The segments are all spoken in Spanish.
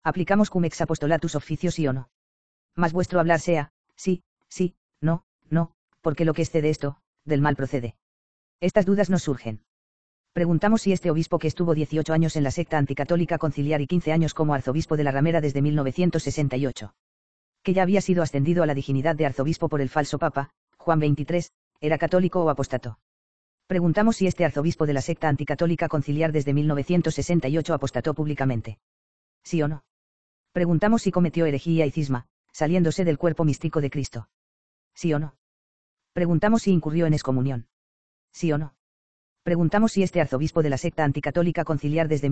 Aplicamos cum ex apostolatus officio sí o no. Mas vuestro hablar sea, sí, sí, no, no, porque lo que excede esto, del mal procede. Estas dudas nos surgen. Preguntamos si este obispo que estuvo 18 años en la secta anticatólica conciliar y 15 años como arzobispo de la Ramera desde 1968. Que ya había sido ascendido a la dignidad de arzobispo por el falso papa, Juan XXIII, era católico o apostató. Preguntamos si este arzobispo de la secta anticatólica conciliar desde 1968 apostató públicamente. ¿Sí o no? Preguntamos si cometió herejía y cisma, saliéndose del cuerpo místico de Cristo. ¿Sí o no? Preguntamos si incurrió en excomunión. ¿Sí o no? Preguntamos si este arzobispo de la secta anticatólica conciliar desde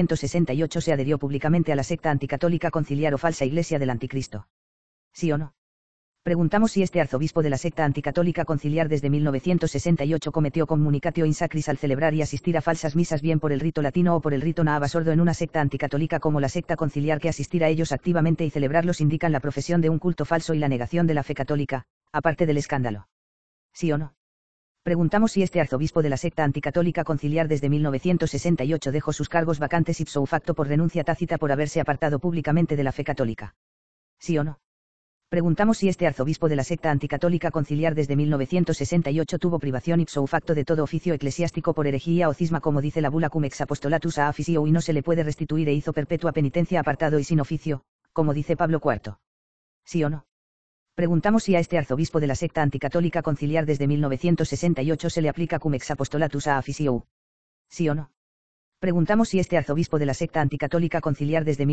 1968 se adherió públicamente a la secta anticatólica conciliar o falsa iglesia del anticristo. ¿Sí o no? Preguntamos si este arzobispo de la secta anticatólica conciliar desde 1968 cometió communicatio in sacris al celebrar y asistir a falsas misas bien por el rito latino o por el rito naava sordo en una secta anticatólica como la secta conciliar, que asistir a ellos activamente y celebrarlos indican la profesión de un culto falso y la negación de la fe católica, aparte del escándalo. ¿Sí o no? Preguntamos si este arzobispo de la secta anticatólica conciliar desde 1968 dejó sus cargos vacantes ipso facto por renuncia tácita por haberse apartado públicamente de la fe católica. ¿Sí o no? Preguntamos si este arzobispo de la secta anticatólica conciliar desde 1968 tuvo privación ipso facto de todo oficio eclesiástico por herejía o cisma, como dice la bula cum ex apostolatus a officio, y no se le puede restituir e hizo perpetua penitencia apartado y sin oficio, como dice Pablo IV. ¿Sí o no? Preguntamos si a este arzobispo de la secta anticatólica conciliar desde 1968 se le aplica cum ex apostolatus a officio. ¿Sí o no? Preguntamos si este arzobispo de la secta anticatólica conciliar desde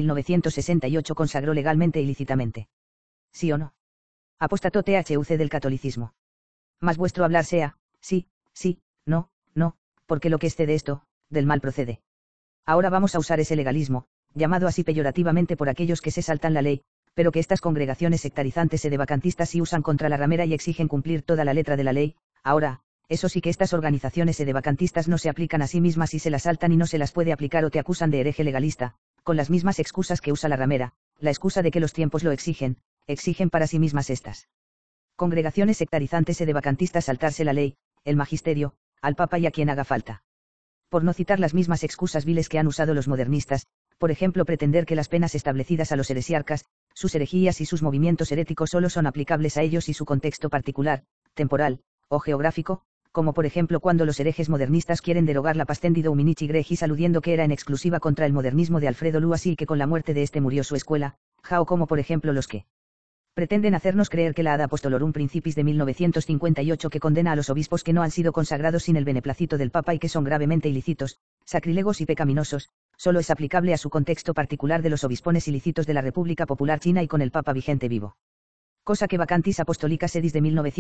1968 consagró legalmente e ilícitamente. ¿Sí o no? Apostató THUC del catolicismo. Mas vuestro hablar sea, sí, sí, no, no, porque lo que excede esto, del mal procede. Ahora vamos a usar ese legalismo, llamado así peyorativamente por aquellos que se saltan la ley, pero que estas congregaciones sectarizantes sedevacantistas sí usan contra la ramera y exigen cumplir toda la letra de la ley. Ahora, eso sí que estas organizaciones sedevacantistas no se aplican a sí mismas y se las saltan y no se las puede aplicar o te acusan de hereje legalista, con las mismas excusas que usa la ramera, la excusa de que los tiempos lo exigen para sí mismas estas congregaciones sectarizantes sedevacantistas saltarse la ley, el magisterio, al papa y a quien haga falta. Por no citar las mismas excusas viles que han usado los modernistas, por ejemplo pretender que las penas establecidas a los heresiarcas, sus herejías y sus movimientos heréticos solo son aplicables a ellos y su contexto particular, temporal, o geográfico, como por ejemplo cuando los herejes modernistas quieren derogar la Pastendido Uminici Gregis aludiendo que era en exclusiva contra el modernismo de Alfredo Luasi y que con la muerte de este murió su escuela, o como por ejemplo los que pretenden hacernos creer que la Ad Apostolorum Principis de 1958, que condena a los obispos que no han sido consagrados sin el beneplácito del Papa y que son gravemente ilícitos, sacrílegos y pecaminosos, solo es aplicable a su contexto particular de los obispones ilícitos de la República Popular China y con el Papa vigente vivo. Cosa que Vacantis Apostolicas Edis de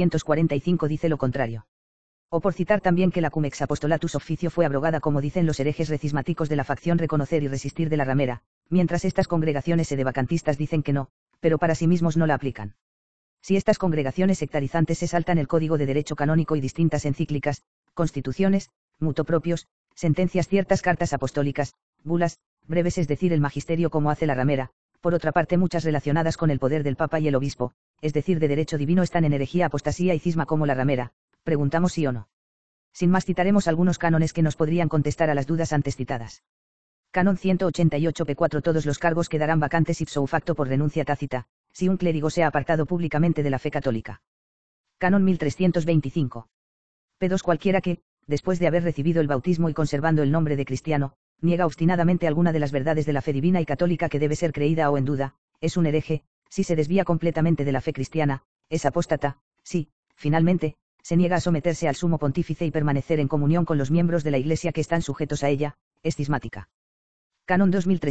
1945 dice lo contrario. O por citar también que la cum ex apostolatus officio fue abrogada como dicen los herejes recismáticos de la facción Reconocer y Resistir de la Ramera, mientras estas congregaciones sedevacantistas dicen que no, pero para sí mismos no la aplican. Si estas congregaciones sectarizantes se saltan el código de derecho canónico y distintas encíclicas, constituciones, mutopropios, sentencias, ciertas cartas apostólicas, bulas, breves, es decir, el magisterio como hace la Ramera, por otra parte muchas relacionadas con el poder del Papa y el Obispo, es decir, de derecho divino, están en herejía, apostasía y cisma como la Ramera, preguntamos sí o no. Sin más citaremos algunos cánones que nos podrían contestar a las dudas antes citadas. Canon 188 p4. Todos los cargos quedarán vacantes ipso facto por renuncia tácita, si un clérigo se ha apartado públicamente de la fe católica. Canon 1325. P2. Cualquiera que, después de haber recibido el bautismo y conservando el nombre de cristiano, niega obstinadamente alguna de las verdades de la fe divina y católica que debe ser creída o en duda, es un hereje. Si se desvía completamente de la fe cristiana, es apóstata. Si, finalmente, se niega a someterse al sumo pontífice y permanecer en comunión con los miembros de la Iglesia que están sujetos a ella, es cismática. Canon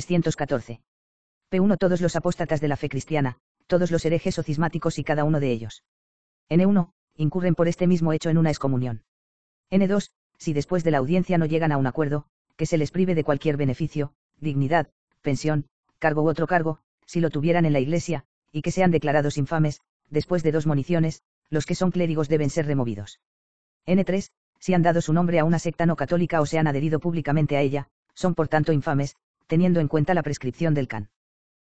2314. P1. Todos los apóstatas de la fe cristiana, todos los herejes o cismáticos y cada uno de ellos. N1. Incurren por este mismo hecho en una excomunión. N2. Si después de la audiencia no llegan a un acuerdo, que se les prive de cualquier beneficio, dignidad, pensión, cargo u otro cargo, si lo tuvieran en la Iglesia, y que sean declarados infames, después de 2 moniciones, los que son clérigos deben ser removidos. N3. Si han dado su nombre a una secta no católica o se han adherido públicamente a ella, son por tanto infames, teniendo en cuenta la prescripción del can.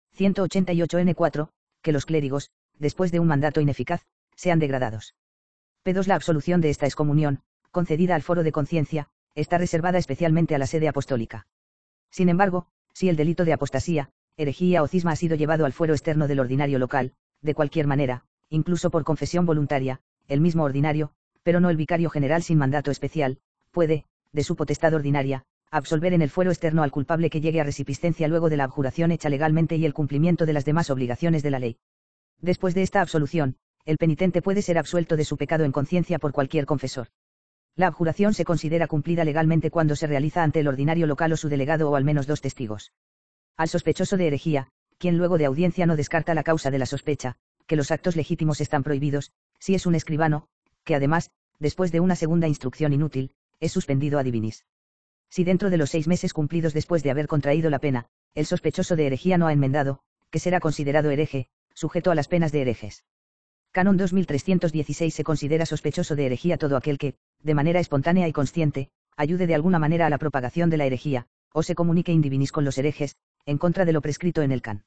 188 N4, que los clérigos, después de un mandato ineficaz, sean degradados. P2. La absolución de esta excomunión, concedida al foro de conciencia, está reservada especialmente a la sede apostólica. Sin embargo, si el delito de apostasía, herejía o cisma ha sido llevado al fuero externo del ordinario local, de cualquier manera, incluso por confesión voluntaria, el mismo ordinario, pero no el vicario general sin mandato especial, puede, de su potestad ordinaria, absolver en el fuero externo al culpable que llegue a resipiscencia luego de la abjuración hecha legalmente y el cumplimiento de las demás obligaciones de la ley. Después de esta absolución, el penitente puede ser absuelto de su pecado en conciencia por cualquier confesor. La abjuración se considera cumplida legalmente cuando se realiza ante el ordinario local o su delegado o al menos 2 testigos. Al sospechoso de herejía, quien luego de audiencia no descarta la causa de la sospecha, que los actos legítimos están prohibidos, si es un escribano, que además, después de una segunda instrucción inútil, es suspendido ad divinis. Si dentro de los 6 meses cumplidos después de haber contraído la pena, el sospechoso de herejía no ha enmendado, que será considerado hereje, sujeto a las penas de herejes. Canon 2316 se considera sospechoso de herejía todo aquel que, de manera espontánea y consciente, ayude de alguna manera a la propagación de la herejía, o se comunique in divinis con los herejes, en contra de lo prescrito en el can.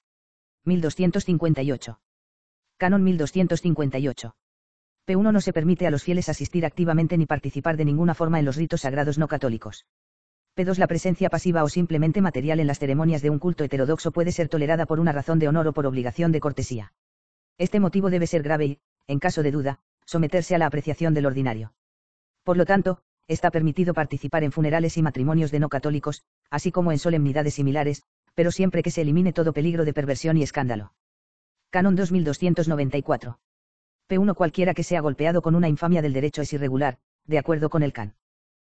1258. Canon 1258. P1 no se permite a los fieles asistir activamente ni participar de ninguna forma en los ritos sagrados no católicos. P2 la presencia pasiva o simplemente material en las ceremonias de un culto heterodoxo puede ser tolerada por una razón de honor o por obligación de cortesía. Este motivo debe ser grave y, en caso de duda, someterse a la apreciación del ordinario. Por lo tanto, está permitido participar en funerales y matrimonios de no católicos, así como en solemnidades similares, pero siempre que se elimine todo peligro de perversión y escándalo. Canon 2294. P1 cualquiera que sea golpeado con una infamia del derecho es irregular, de acuerdo con el can.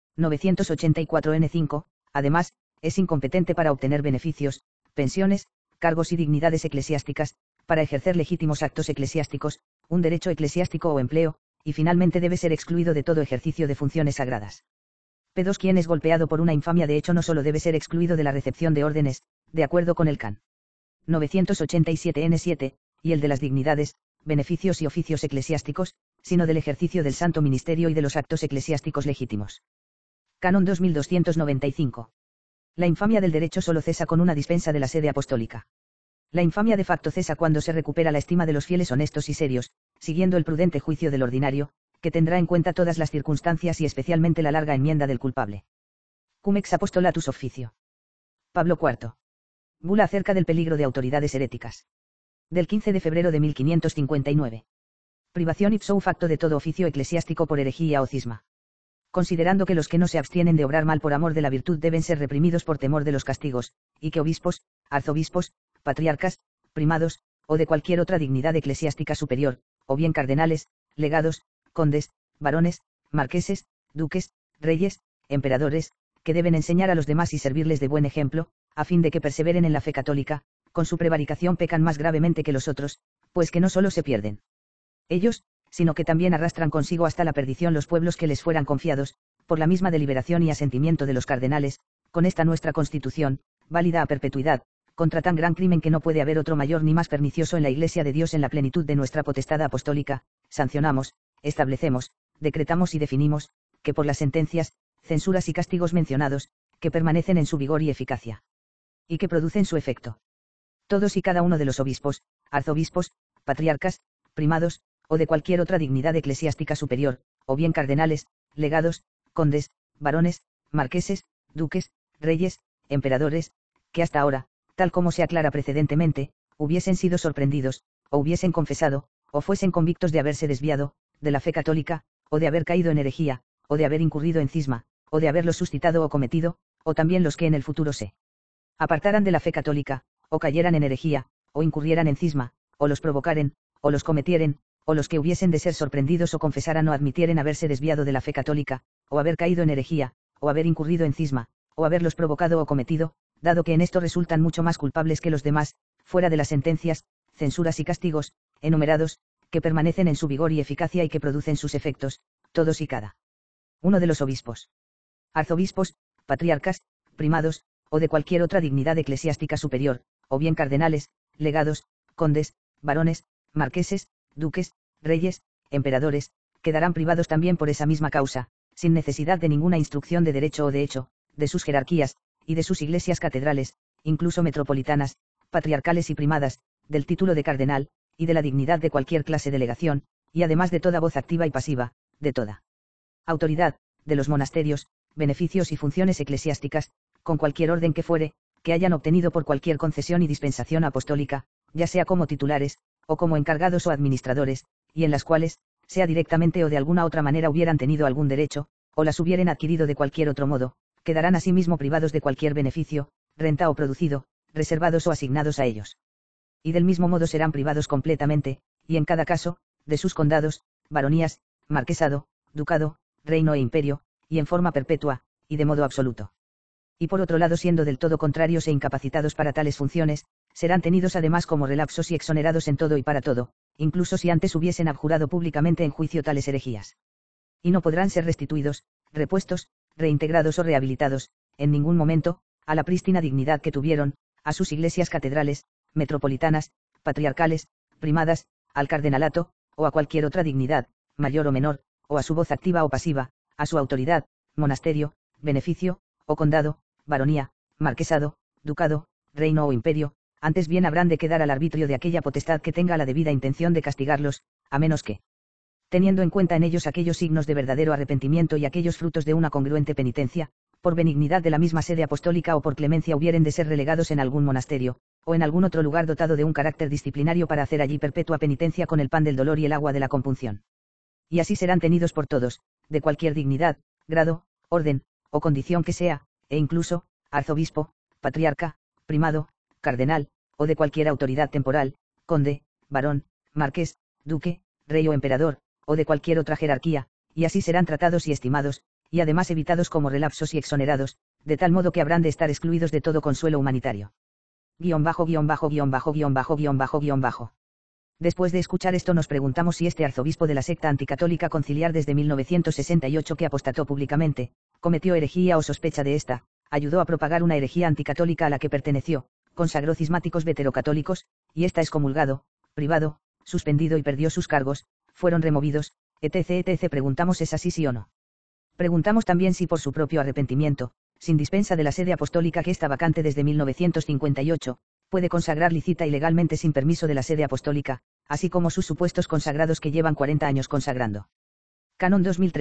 984 N5, además, es incompetente para obtener beneficios, pensiones, cargos y dignidades eclesiásticas, para ejercer legítimos actos eclesiásticos, un derecho eclesiástico o empleo, y finalmente debe ser excluido de todo ejercicio de funciones sagradas. P2 quien es golpeado por una infamia de hecho no solo debe ser excluido de la recepción de órdenes, de acuerdo con el can. 987 N7, y el de las dignidades, beneficios y oficios eclesiásticos, sino del ejercicio del santo ministerio y de los actos eclesiásticos legítimos. Canon 2295. La infamia del derecho solo cesa con una dispensa de la sede apostólica. La infamia de facto cesa cuando se recupera la estima de los fieles honestos y serios, siguiendo el prudente juicio del ordinario, que tendrá en cuenta todas las circunstancias y especialmente la larga enmienda del culpable. Cum ex apostolatus officio. Pablo IV. Bula acerca del peligro de autoridades heréticas. Del 15 de febrero de 1559. Privación ipso facto de todo oficio eclesiástico por herejía o cisma. Considerando que los que no se abstienen de obrar mal por amor de la virtud deben ser reprimidos por temor de los castigos, y que obispos, arzobispos, patriarcas, primados, o de cualquier otra dignidad eclesiástica superior, o bien cardenales, legados, condes, varones, marqueses, duques, reyes, emperadores, que deben enseñar a los demás y servirles de buen ejemplo, a fin de que perseveren en la fe católica, con su prevaricación pecan más gravemente que los otros, pues que no solo se pierden ellos, sino que también arrastran consigo hasta la perdición los pueblos que les fueran confiados, por la misma deliberación y asentimiento de los cardenales, con esta nuestra Constitución, válida a perpetuidad, contra tan gran crimen que no puede haber otro mayor ni más pernicioso en la Iglesia de Dios en la plenitud de nuestra potestad apostólica, sancionamos, establecemos, decretamos y definimos, que por las sentencias, censuras y castigos mencionados, que permanecen en su vigor y eficacia, y que producen su efecto. Todos y cada uno de los obispos, arzobispos, patriarcas, primados, o de cualquier otra dignidad eclesiástica superior, o bien cardenales, legados, condes, varones, marqueses, duques, reyes, emperadores, que hasta ahora, tal como se aclara precedentemente, hubiesen sido sorprendidos, o hubiesen confesado, o fuesen convictos de haberse desviado, de la fe católica, o de haber caído en herejía, o de haber incurrido en cisma, o de haberlos suscitado o cometido, o también los que en el futuro se apartaran de la fe católica, o cayeran en herejía, o incurrieran en cisma, o los provocaren, o los cometieren, o los que hubiesen de ser sorprendidos o confesaran o admitieren haberse desviado de la fe católica, o haber caído en herejía, o haber incurrido en cisma, o haberlos provocado o cometido, dado que en esto resultan mucho más culpables que los demás, fuera de las sentencias, censuras y castigos, enumerados, que permanecen en su vigor y eficacia y que producen sus efectos, todos y cada uno de los obispos, arzobispos, patriarcas, primados, o de cualquier otra dignidad eclesiástica superior, o bien cardenales, legados, condes, varones, marqueses, duques, reyes, emperadores, quedarán privados también por esa misma causa, sin necesidad de ninguna instrucción de derecho o de hecho, de sus jerarquías, y de sus iglesias catedrales, incluso metropolitanas, patriarcales y primadas, del título de cardenal, y de la dignidad de cualquier clase de legación, y además de toda voz activa y pasiva, de toda autoridad, de los monasterios, beneficios y funciones eclesiásticas, con cualquier orden que fuere, que hayan obtenido por cualquier concesión y dispensación apostólica, ya sea como titulares, o como encargados o administradores, y en las cuales, sea directamente o de alguna otra manera hubieran tenido algún derecho, o las hubieren adquirido de cualquier otro modo, quedarán asimismo privados de cualquier beneficio, renta o producido, reservados o asignados a ellos. Y del mismo modo serán privados completamente, y en cada caso, de sus condados, baronías, marquesado, ducado, reino e imperio, y en forma perpetua, y de modo absoluto. Y por otro lado, siendo del todo contrarios e incapacitados para tales funciones, serán tenidos además como relapsos y exonerados en todo y para todo, incluso si antes hubiesen abjurado públicamente en juicio tales herejías. Y no podrán ser restituidos, repuestos, reintegrados o rehabilitados, en ningún momento, a la prístina dignidad que tuvieron, a sus iglesias catedrales, metropolitanas, patriarcales, primadas, al cardenalato, o a cualquier otra dignidad, mayor o menor, o a su voz activa o pasiva, a su autoridad, monasterio, beneficio, o condado, baronía, marquesado, ducado, reino o imperio, antes bien habrán de quedar al arbitrio de aquella potestad que tenga la debida intención de castigarlos, a menos que, teniendo en cuenta en ellos aquellos signos de verdadero arrepentimiento y aquellos frutos de una congruente penitencia, por benignidad de la misma sede apostólica o por clemencia hubieren de ser relegados en algún monasterio, o en algún otro lugar dotado de un carácter disciplinario para hacer allí perpetua penitencia con el pan del dolor y el agua de la compunción. Y así serán tenidos por todos, de cualquier dignidad, grado, orden, o condición que sea, e incluso, arzobispo, patriarca, primado, cardenal, o de cualquier autoridad temporal, conde, barón, marqués, duque, rey o emperador, o de cualquier otra jerarquía, y así serán tratados y estimados, y además evitados como relapsos y exonerados, de tal modo que habrán de estar excluidos de todo consuelo humanitario. Después de escuchar esto nos preguntamos si este arzobispo de la secta anticatólica conciliar desde 1968 que apostató públicamente, cometió herejía o sospecha de esta, ayudó a propagar una herejía anticatólica a la que perteneció, consagró cismáticos veterocatólicos, y está excomulgado, privado, suspendido y perdió sus cargos, fueron removidos, etc. Preguntamos es así sí o no. Preguntamos también si por su propio arrepentimiento, sin dispensa de la sede apostólica que está vacante desde 1958, puede consagrar lícita y legalmente sin permiso de la sede apostólica, así como sus supuestos consagrados que llevan 40 años consagrando. Canon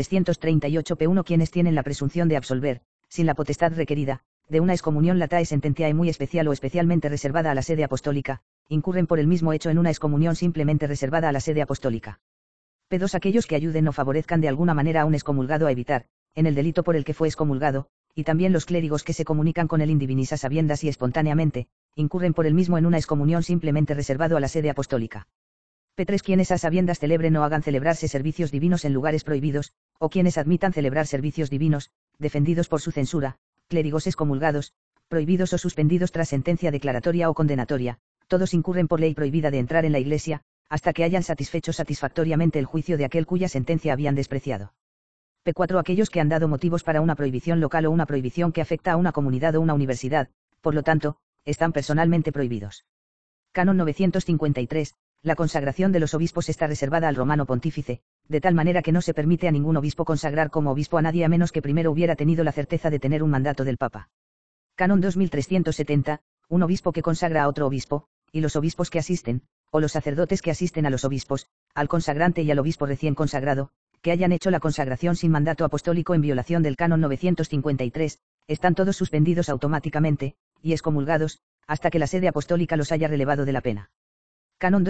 2338 P1 Quienes tienen la presunción de absolver, sin la potestad requerida, de una excomunión latae sententiae muy especial o especialmente reservada a la sede apostólica, incurren por el mismo hecho en una excomunión simplemente reservada a la sede apostólica. P2 Aquellos que ayuden o favorezcan de alguna manera a un excomulgado a evitar, en el delito por el que fue excomulgado, y también los clérigos que se comunican con el indivinis a sabiendas y espontáneamente, incurren por el mismo en una excomunión simplemente reservado a la sede apostólica. P3 Quienes a sabiendas celebren o hagan celebrarse servicios divinos en lugares prohibidos, o quienes admitan celebrar servicios divinos, defendidos por su censura, clérigos excomulgados, prohibidos o suspendidos tras sentencia declaratoria o condenatoria, todos incurren por ley prohibida de entrar en la Iglesia, hasta que hayan satisfecho satisfactoriamente el juicio de aquel cuya sentencia habían despreciado. P4 Aquellos que han dado motivos para una prohibición local o una prohibición que afecta a una comunidad o una universidad, por lo tanto, están personalmente prohibidos. Canon 953, la consagración de los obispos está reservada al romano pontífice, de tal manera que no se permite a ningún obispo consagrar como obispo a nadie a menos que primero hubiera tenido la certeza de tener un mandato del Papa. Canon 2370, un obispo que consagra a otro obispo, y los obispos que asisten, o los sacerdotes que asisten a los obispos, al consagrante y al obispo recién consagrado, que hayan hecho la consagración sin mandato apostólico en violación del Canon 953, están todos suspendidos automáticamente, y excomulgados, hasta que la sede apostólica los haya relevado de la pena. Canon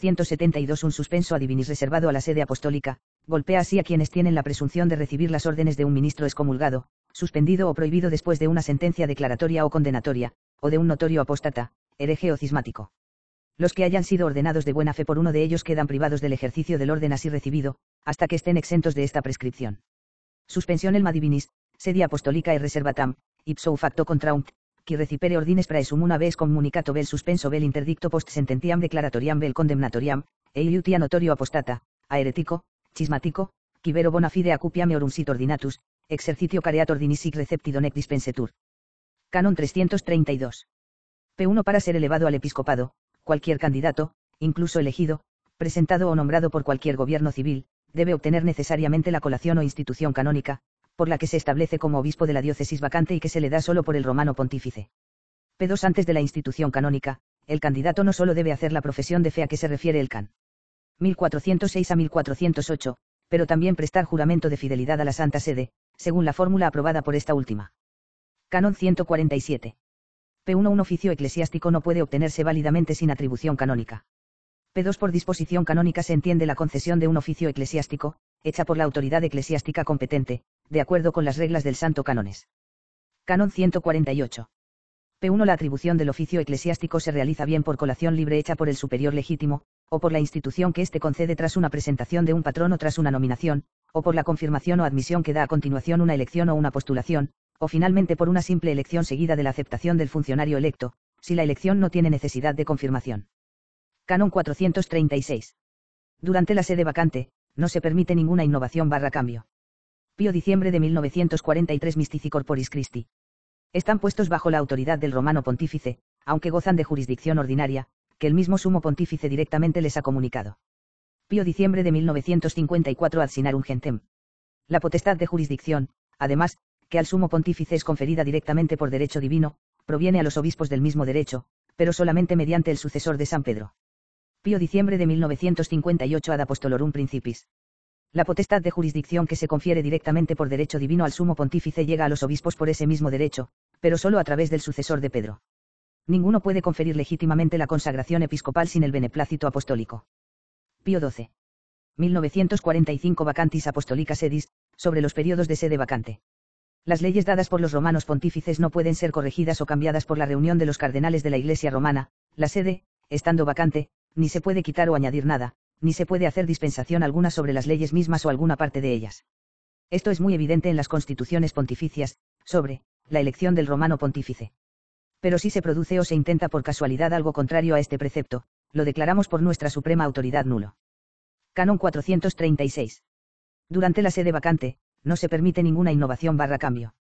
2372 Un suspenso a divinis reservado a la sede apostólica, golpea así a quienes tienen la presunción de recibir las órdenes de un ministro excomulgado, suspendido o prohibido después de una sentencia declaratoria o condenatoria, o de un notorio apóstata, hereje o cismático. Los que hayan sido ordenados de buena fe por uno de ellos quedan privados del ejercicio del orden así recibido, hasta que estén exentos de esta prescripción. Suspensión elma divinis, sedi apostolica e reservatam, ipso facto contraunt, qui recipere ordines praesum una vez communicato vel suspenso vel interdicto post sententiam declaratoriam vel condemnatoriam, e iliutia notorio apostata, a heretico, cismatico, qui vero bona fide acupiam eorum sit ordinatus, exercitio careat ordinis sic receptid nec dispensetur. Canon 332. P1 Para ser elevado al episcopado, cualquier candidato, incluso elegido, presentado o nombrado por cualquier gobierno civil, debe obtener necesariamente la colación o institución canónica, por la que se establece como obispo de la diócesis vacante y que se le da solo por el romano pontífice. P2 Antes de la institución canónica, el candidato no solo debe hacer la profesión de fe a que se refiere el can. 1406 a 1408, pero también prestar juramento de fidelidad a la Santa Sede, según la fórmula aprobada por esta última. Canon 147. P1. Un oficio eclesiástico no puede obtenerse válidamente sin atribución canónica. P2. Por disposición canónica se entiende la concesión de un oficio eclesiástico, hecha por la autoridad eclesiástica competente, de acuerdo con las reglas del Santo Cánones. Canon 148. P1. La atribución del oficio eclesiástico se realiza bien por colación libre hecha por el superior legítimo, o por la institución que éste concede tras una presentación de un patrón o tras una nominación, o por la confirmación o admisión que da a continuación una elección o una postulación, o finalmente por una simple elección seguida de la aceptación del funcionario electo, si la elección no tiene necesidad de confirmación. Canon 436. Durante la sede vacante, no se permite ninguna innovación / cambio. Pío diciembre de 1943 Mystici Corporis Christi. Están puestos bajo la autoridad del romano pontífice, aunque gozan de jurisdicción ordinaria, que el mismo sumo pontífice directamente les ha comunicado. Pío diciembre de 1954 Ad Sinarum Gentem. La potestad de jurisdicción, además, que al sumo pontífice es conferida directamente por derecho divino, proviene a los obispos del mismo derecho, pero solamente mediante el sucesor de San Pedro. Pío diciembre de 1958 Ad Apostolorum Principis. La potestad de jurisdicción que se confiere directamente por derecho divino al sumo pontífice llega a los obispos por ese mismo derecho, pero solo a través del sucesor de Pedro. Ninguno puede conferir legítimamente la consagración episcopal sin el beneplácito apostólico. Pío XII. 1945 Vacantis Apostolica Sedis, sobre los periodos de sede vacante. Las leyes dadas por los romanos pontífices no pueden ser corregidas o cambiadas por la reunión de los cardenales de la Iglesia romana, la sede, estando vacante, ni se puede quitar o añadir nada, ni se puede hacer dispensación alguna sobre las leyes mismas o alguna parte de ellas. Esto es muy evidente en las constituciones pontificias, sobre la elección del romano pontífice. Pero si se produce o se intenta por casualidad algo contrario a este precepto, lo declaramos por nuestra suprema autoridad nulo. Canon 436. Durante la sede vacante, no se permite ninguna innovación / cambio.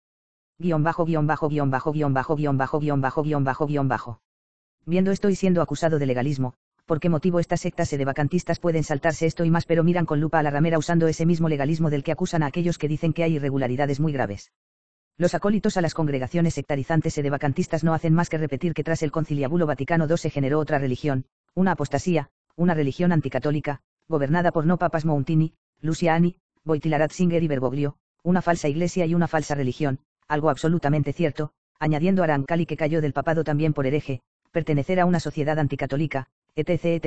Viendo esto y siendo acusado de legalismo, ¿por qué motivo estas sectas sedevacantistas pueden saltarse esto y más pero miran con lupa a la ramera usando ese mismo legalismo del que acusan a aquellos que dicen que hay irregularidades muy graves? Los acólitos a las congregaciones sectarizantes sedevacantistas no hacen más que repetir que tras el Conciliábulo Vaticano II se generó otra religión, una apostasía, una religión anticatólica, gobernada por no papas Mountini, Luciani, Wojtyla Ratzinger y Bergoglio, una falsa iglesia y una falsa religión, algo absolutamente cierto, añadiendo a Arancali que cayó del papado también por hereje, pertenecer a una sociedad anticatólica, etc.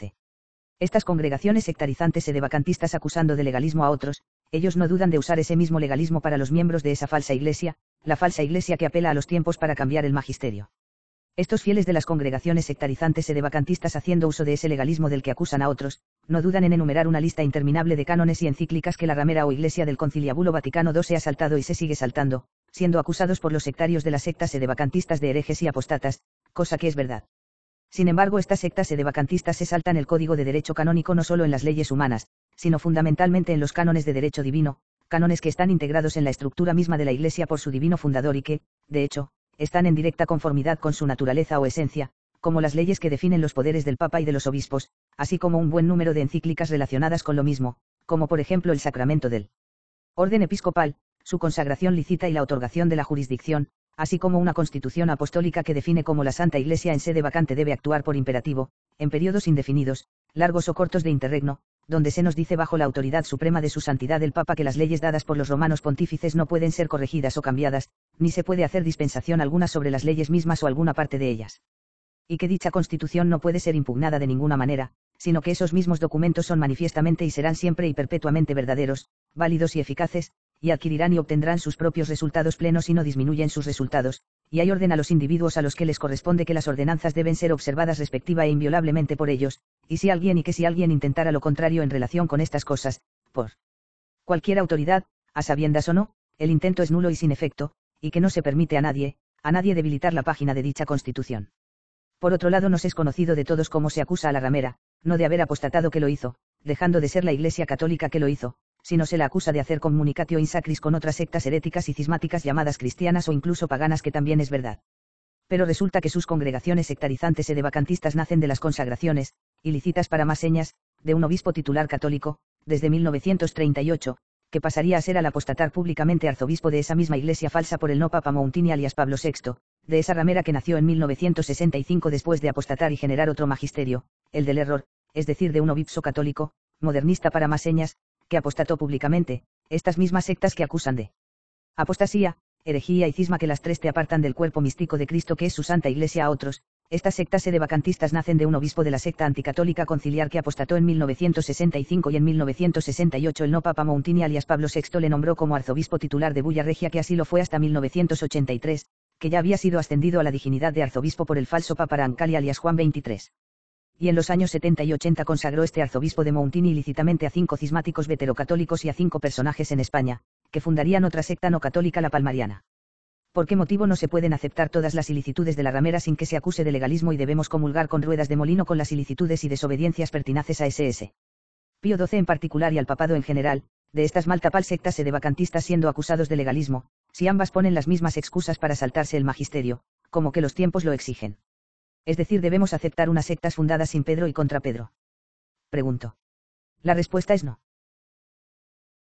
Estas congregaciones sectarizantes sedevacantistas acusando de legalismo a otros, ellos no dudan de usar ese mismo legalismo para los miembros de esa falsa iglesia, la falsa iglesia que apela a los tiempos para cambiar el magisterio. Estos fieles de las congregaciones sectarizantes sedevacantistas haciendo uso de ese legalismo del que acusan a otros, no dudan en enumerar una lista interminable de cánones y encíclicas que la ramera o iglesia del Conciliábulo Vaticano II se ha saltado y se sigue saltando, siendo acusados por los sectarios de las sectas sedevacantistas de herejes y apostatas, cosa que es verdad. Sin embargo, estas sectas sedevacantistas se saltan el código de derecho canónico no solo en las leyes humanas, sino fundamentalmente en los cánones de derecho divino, cánones que están integrados en la estructura misma de la Iglesia por su divino fundador y que, de hecho, están en directa conformidad con su naturaleza o esencia, como las leyes que definen los poderes del Papa y de los obispos, así como un buen número de encíclicas relacionadas con lo mismo, como por ejemplo el sacramento del orden episcopal, su consagración lícita y la otorgación de la jurisdicción, así como una constitución apostólica que define cómo la Santa Iglesia en sede vacante debe actuar por imperativo, en periodos indefinidos, largos o cortos de interregno, donde se nos dice bajo la autoridad suprema de su santidad el Papa que las leyes dadas por los romanos pontífices no pueden ser corregidas o cambiadas, ni se puede hacer dispensación alguna sobre las leyes mismas o alguna parte de ellas. Y que dicha constitución no puede ser impugnada de ninguna manera, sino que esos mismos documentos son manifiestamente y serán siempre y perpetuamente verdaderos, válidos y eficaces, y adquirirán y obtendrán sus propios resultados plenos y no disminuyen sus resultados, y hay orden a los individuos a los que les corresponde que las ordenanzas deben ser observadas respectiva e inviolablemente por ellos, y si alguien intentara lo contrario en relación con estas cosas, por cualquier autoridad, a sabiendas o no, el intento es nulo y sin efecto, y que no se permite a nadie debilitar la página de dicha Constitución. Por otro lado, nos es conocido de todos cómo se acusa a la ramera, no de haber apostatado que lo hizo, dejando de ser la Iglesia católica que lo hizo, sino se la acusa de hacer communicatio in sacris con otras sectas heréticas y cismáticas llamadas cristianas o incluso paganas, que también es verdad. Pero resulta que sus congregaciones sectarizantes sedevacantistas nacen de las consagraciones, ilícitas para más señas, de un obispo titular católico, desde 1938, que pasaría a ser al apostatar públicamente arzobispo de esa misma iglesia falsa por el no Papa Mountini alias Pablo VI, de esa ramera que nació en 1965 después de apostatar y generar otro magisterio, el del error, es decir, de un obispo católico, modernista para más señas, que apostató públicamente, estas mismas sectas que acusan de apostasía, herejía y cisma que las tres te apartan del cuerpo místico de Cristo que es su santa iglesia a otros. Estas sectas sedevacantistas nacen de un obispo de la secta anticatólica conciliar que apostató en 1965 y en 1968 el no Papa Montini alias Pablo VI le nombró como arzobispo titular de Bulla Regia, que así lo fue hasta 1983, que ya había sido ascendido a la dignidad de arzobispo por el falso Papa Rancali alias Juan XXIII. Y en los años 70 y 80 consagró este arzobispo de Montini ilícitamente a 5 cismáticos veterocatólicos y a 5 personajes en España, que fundarían otra secta no católica, la palmariana. ¿Por qué motivo no se pueden aceptar todas las ilicitudes de la ramera sin que se acuse de legalismo y debemos comulgar con ruedas de molino con las ilicitudes y desobediencias pertinaces a ss. Pío XII en particular y al papado en general, de estas maltapal sectas sedevacantistas siendo acusados de legalismo, si ambas ponen las mismas excusas para saltarse el magisterio, como que los tiempos lo exigen? Es decir, debemos aceptar unas sectas fundadas sin Pedro y contra Pedro. Pregunto. La respuesta es no.